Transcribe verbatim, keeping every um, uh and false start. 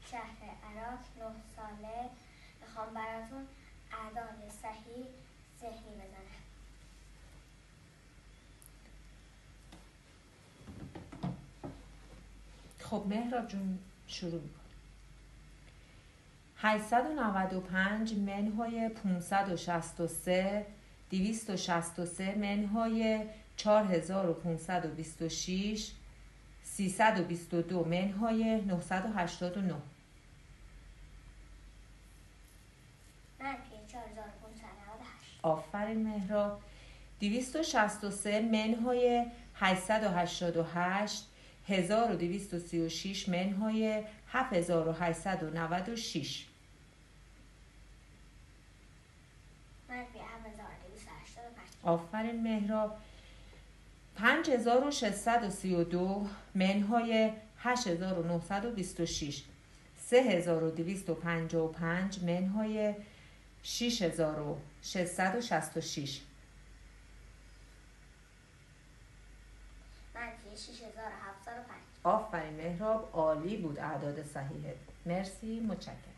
شهر عراق، نه ساله. میخوام براتون اعداد صحیح ذهنی بزنم. خب مهراب جون شروع کن. هشتصد و نود و پنج منهای پانصد و شصت و سه، دویست و شصت و سه منهای چهار هزار و پانصد و بیست و شش، سیصد و بیست و دو منهای نهصد و هشتاد و نه. منفی چهار هزار و پانصد و نود و هشت. آفرین مهراب. دویست و شصت و سه منهای هشتصد و هشتاد و هشت، هزار و دویست و سی و شش منهای هفت هزار و هشتصد و نود و شش. منفی هفت هزار و دویست و هشتاد و پنج. آفرین مهراب. پنج هزار و ششصد و سی و دو منهای هشت هزار و نهصد و بیست و شش، سه هزار و دویست و پنجاه و پنج منهای شش هزار و ششصد و شصت و شش. منفی شش هزار و هفتصد و پنج. آفرین مهراب، عالی بود اعداد صحیحت. مرسی، متشکرم.